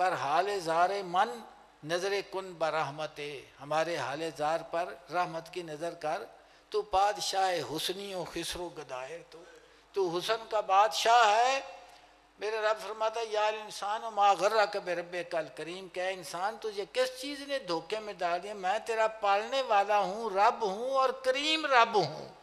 बर हाल जार मन नजर कुन बरहमते, हमारे हाल जार पर रहमत की नज़र कर। तू बादशाह हुस्नियों खिसरो गदाए, तू हुसन का बादशाह है। मेरे रब फरमाता यार इंसान मा गर्रा कबे रब्बे कल करीम, क्या इंसान तुझे किस चीज़ ने धोखे में डाल दिया, मैं तेरा पालने वाला हूँ, रब हूँ और करीम रब हूँ।